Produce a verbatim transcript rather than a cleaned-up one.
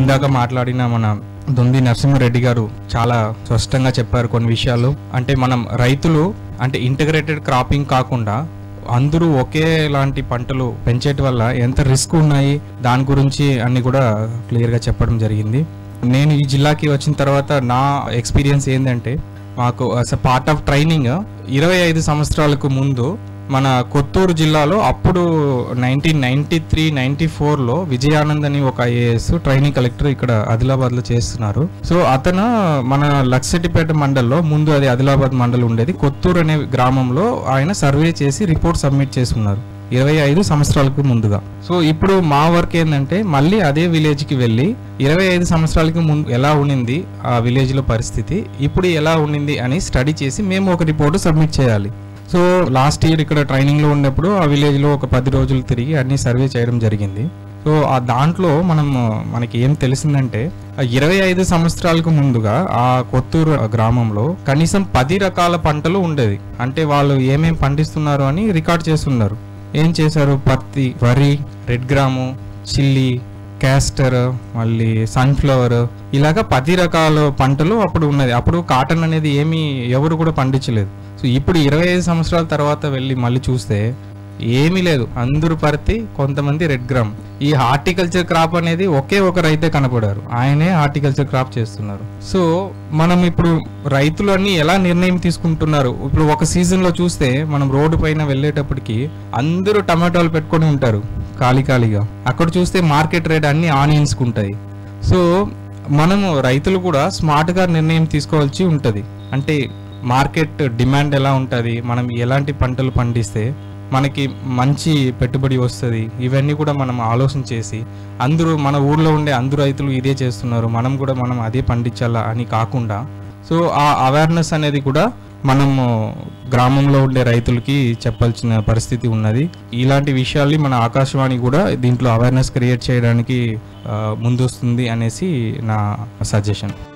ఇందాక మాట్లాడిన మన దొంది నరసింహారెడ్డి గారు చాలా స్పష్టంగా చెప్పారు కొన్ని విషయాలు. అంటే మనం రైతులు అంటే ఇంటిగ్రేటెడ్ క్రాపింగ్ కాకుండా అందరూ ఒకేలాంటి పంటలు పెంచేటి వల్ల ఎంత రిస్క్ ఉన్నాయి దాని గురించి అన్ని కూడా క్లియర్గా చెప్పడం జరిగింది. నేను ఈ జిల్లాకి వచ్చిన తర్వాత నా ఎక్స్పీరియన్స్ ఏంటంటే, మాకు as a part of training ఇరవై ఐదు సంవత్సరాలకు ముందు మన కొత్తూరు జిల్లాలో అప్పుడు నైన్టీన్ నైన్టీ త్రీ నైన్టీ ఫోర్లో విజయానంద్ అని ఒక ఐఏఎస్ ట్రైనింగ్ కలెక్టర్ ఇక్కడ ఆదిలాబాద్లో చేస్తున్నారు. సో అతను మన లక్సెట్టిపేట మండల్లో, ముందు అది ఆదిలాబాద్ మండలం ఉండేది, కొత్తూరు అనే గ్రామంలో ఆయన సర్వే చేసి రిపోర్ట్ సబ్మిట్ చేస్తున్నారు ఇరవై ఐదు సంవత్సరాలకు ముందుగా. సో ఇప్పుడు మా వర్క్ ఏంటంటే మళ్ళీ అదే విలేజ్కి వెళ్ళి ఇరవై ఐదు సంవత్సరాలకి ముందు ఎలా ఉండింది ఆ విలేజ్లో పరిస్థితి, ఇప్పుడు ఎలా ఉండింది అని స్టడీ చేసి మేము ఒక రిపోర్ట్ సబ్మిట్ చేయాలి. సో లాస్ట్ ఇయర్ ఇక్కడ ట్రైనింగ్లో ఉన్నప్పుడు ఆ విలేజ్లో ఒక పది రోజులు తిరిగి అన్ని సర్వే చేయడం జరిగింది. సో ఆ దాంట్లో మనం మనకి ఏం తెలిసిందంటే, ఇరవై ఐదు సంవత్సరాలకు ముందుగా ఆ కొత్తూరు గ్రామంలో కనీసం పది రకాల పంటలు ఉండేది. అంటే వాళ్ళు ఏమేమి పండిస్తున్నారు అని రికార్డ్ చేస్తున్నారు. ఏం చేశారు, పత్తి, వరి, రెడ్ గ్రాము, చిల్లీ, క్యాస్టర్, మళ్ళీ సన్ఫ్లవర్, ఇలాగా పది రకాల పంటలు అప్పుడు ఉన్నది. అప్పుడు కాటన్ అనేది ఏమీ ఎవరు కూడా పండించలేదు. సో ఇప్పుడు ఇరవై ఐదు సంవత్సరాల తర్వాత వెళ్ళి మళ్ళీ చూస్తే ఏమీ లేదు, అందరూ పత్తి, కొంతమంది రెడ్ గ్రామ్. ఈ హార్టికల్చర్ క్రాప్ అనేది ఒకే ఒక రైతే కనపడారు, ఆయనే హార్టికల్చర్ క్రాప్ చేస్తున్నారు. సో మనం ఇప్పుడు రైతులు అన్ని ఎలా నిర్ణయం తీసుకుంటున్నారు, ఇప్పుడు ఒక సీజన్లో చూస్తే మనం రోడ్డు పైన వెళ్ళేటప్పటికి అందరూ టమాటాలు పెట్టుకొని ఉంటారు ఖాళీ ఖాళీగా. అక్కడ చూస్తే మార్కెట్ రేట్ అన్ని ఆనియన్స్కి ఉంటాయి. సో మనము రైతులు కూడా స్మార్ట్గా నిర్ణయం తీసుకోవాల్సి ఉంటుంది. అంటే మార్కెట్ డిమాండ్ ఎలా ఉంటుంది, మనం ఎలాంటి పంటలు పండిస్తే మనకి మంచి పెట్టుబడి వస్తుంది, ఇవన్నీ కూడా మనం ఆలోచన చేసి అందరూ మన ఊర్లో ఉండే అందరూ రైతులు ఇదే చేస్తున్నారు, మనం కూడా మనం అదే పండించాలా అని కాకుండా, సో ఆ అవేర్నెస్ అనేది కూడా మనము గ్రామంలో ఉండే రైతులకి చెప్పాల్సిన పరిస్థితి ఉన్నది. ఇలాంటి విషయాల్ని మన ఆకాశవాణి కూడా దీంట్లో అవేర్నెస్ క్రియేట్ చేయడానికి ముందొస్తుంది అనేసి నా సజెషన్.